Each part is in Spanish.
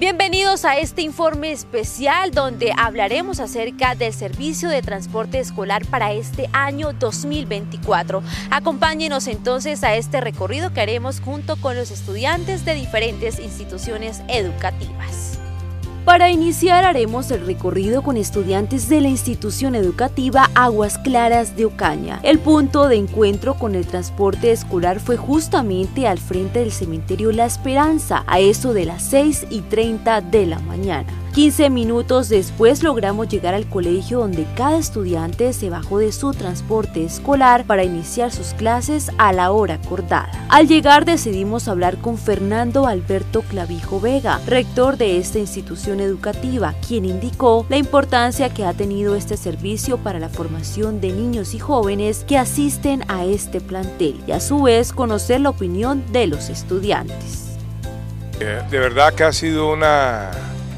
Bienvenidos a este informe especial donde hablaremos acerca del servicio de transporte escolar para este año 2024. Acompáñenos entonces a este recorrido que haremos junto con los estudiantes de diferentes instituciones educativas. Para iniciar haremos el recorrido con estudiantes de la institución educativa Aguas Claras de Ocaña. El punto de encuentro con el transporte escolar fue justamente al frente del cementerio La Esperanza, a eso de las 6:30 de la mañana. 15 minutos después logramos llegar al colegio donde cada estudiante se bajó de su transporte escolar para iniciar sus clases a la hora acordada. Al llegar decidimos hablar con Fernando Alberto Clavijo Vega, rector de esta institución educativa, quien indicó la importancia que ha tenido este servicio para la formación de niños y jóvenes que asisten a este plantel y a su vez conocer la opinión de los estudiantes. De verdad que ha sido una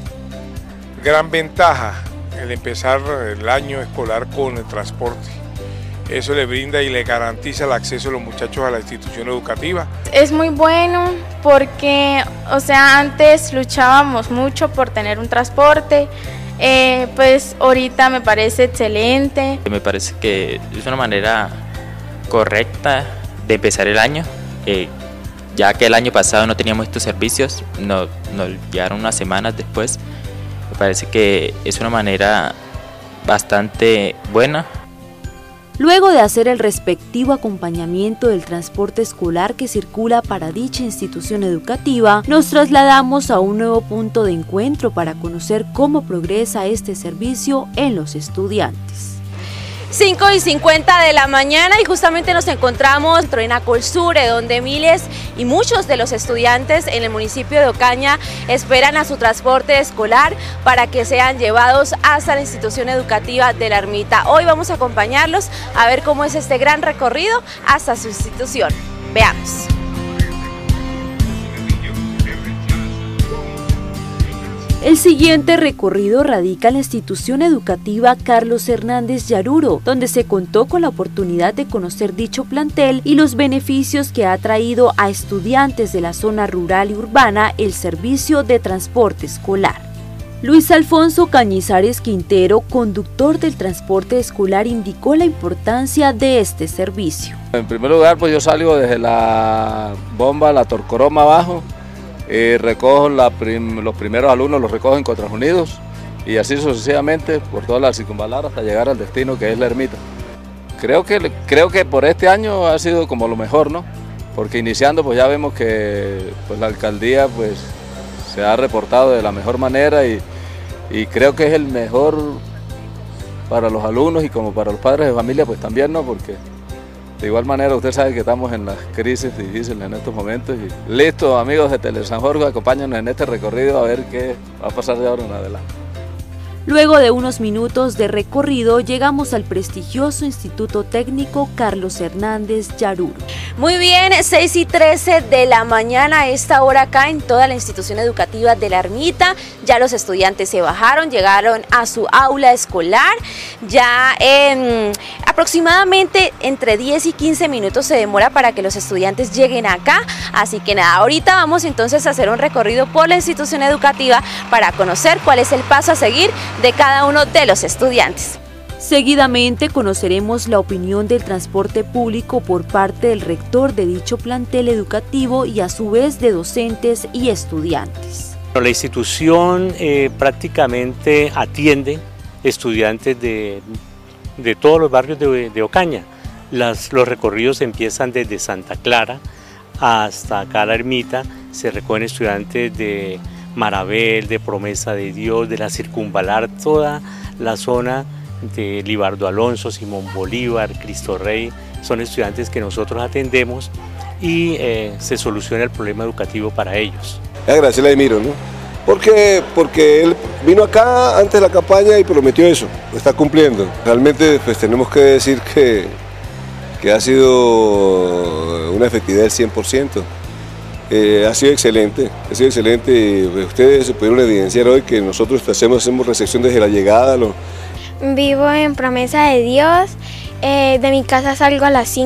gran ventaja el empezar el año escolar con el transporte. Eso le brinda y le garantiza el acceso a los muchachos a la institución educativa. Es muy bueno porque, antes luchábamos mucho por tener un transporte, pues ahorita me parece excelente. Me parece que es una manera correcta de empezar el año, ya que el año pasado no teníamos estos servicios, nos llegaron unas semanas después. Me parece que es una manera bastante buena. Luego de hacer el respectivo acompañamiento del transporte escolar que circula para dicha institución educativa, nos trasladamos a un nuevo punto de encuentro para conocer cómo progresa este servicio en los estudiantes. 5:50 de la mañana y justamente nos encontramos en Acolsure, donde miles y muchos de los estudiantes en el municipio de Ocaña esperan a su transporte escolar para que sean llevados hasta la institución educativa de la Ermita. Hoy vamos a acompañarlos a ver cómo es este gran recorrido hasta su institución. Veamos. El siguiente recorrido radica en la institución educativa Carlos Hernández Yaruro, donde se contó con la oportunidad de conocer dicho plantel y los beneficios que ha traído a estudiantes de la zona rural y urbana el servicio de transporte escolar. Luis Alfonso Cañizares Quintero, conductor del transporte escolar, indicó la importancia de este servicio. En primer lugar, pues yo salgo desde la bomba, la Torcoroma abajo, recojo los primeros alumnos, los recojo en Contras Unidos y así sucesivamente por toda la circunvalar hasta llegar al destino que es la Ermita. Creo que por este año ha sido como lo mejor, ¿no? Porque iniciando pues ya vemos que pues, la alcaldía pues se ha reportado de la mejor manera y creo que es el mejor para los alumnos y como para los padres de familia pues también, ¿no? Porque de igual manera, usted sabe que estamos en las crisis difíciles en estos momentos. Y listo, amigos de Tele San Jorge, acompáñanos en este recorrido a ver qué va a pasar de ahora en adelante. Luego de unos minutos de recorrido, llegamos al prestigioso Instituto Técnico Carlos Hernández Yaruro. Muy bien, 6:13 de la mañana a esta hora acá en toda la institución educativa de la Ermita. Ya los estudiantes se bajaron, llegaron a su aula escolar. Ya aproximadamente entre 10 y 15 minutos se demora para que los estudiantes lleguen acá. Así que nada, ahorita vamos entonces a hacer un recorrido por la institución educativa para conocer cuál es el paso a seguir de cada uno de los estudiantes. Seguidamente conoceremos la opinión del transporte público por parte del rector de dicho plantel educativo y a su vez de docentes y estudiantes. La institución prácticamente atiende estudiantes de todos los barrios de Ocaña. Los recorridos empiezan desde Santa Clara hasta acá la Ermita, se recogen estudiantes de Marabel, de Promesa de Dios, de la Circunvalar, toda la zona de Libardo Alonso, Simón Bolívar, Cristo Rey, son estudiantes que nosotros atendemos y se soluciona el problema educativo para ellos. Agradecerle a Emiro, ¿no? Porque él vino acá antes de la campaña y prometió eso, lo está cumpliendo. Realmente pues tenemos que decir que ha sido una efectividad del 100%. Ha sido excelente y ustedes pudieron evidenciar hoy que nosotros hacemos recepción desde la llegada. Vivo en Promesa de Dios, de mi casa salgo a las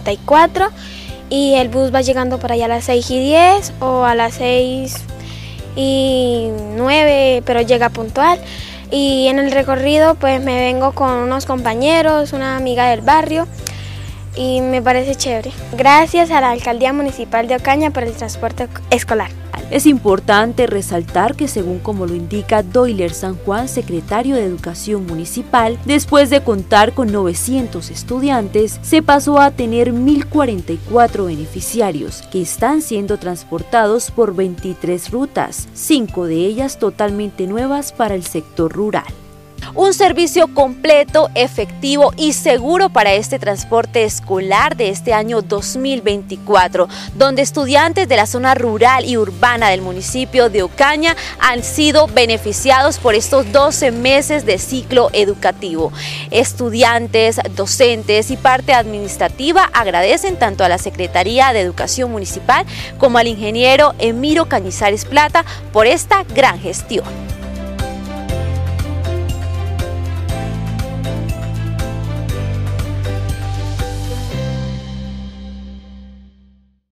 5:54 y el bus va llegando para allá a las 6:10 o a las 6 y 9, pero llega puntual. Y en el recorrido pues me vengo con unos compañeros, una amiga del barrio y me parece chévere. Gracias a la Alcaldía Municipal de Ocaña por el transporte escolar. Es importante resaltar que, según como lo indica Doyler San Juan, secretario de Educación Municipal, después de contar con 900 estudiantes, se pasó a tener 1.044 beneficiarios que están siendo transportados por 23 rutas, 5 de ellas totalmente nuevas para el sector rural. Un servicio completo, efectivo y seguro para este transporte escolar de este año 2024, donde estudiantes de la zona rural y urbana del municipio de Ocaña han sido beneficiados por estos 12 meses de ciclo educativo. Estudiantes, docentes y parte administrativa agradecen tanto a la Secretaría de Educación Municipal como al ingeniero Emiro Cañizares Plata por esta gran gestión.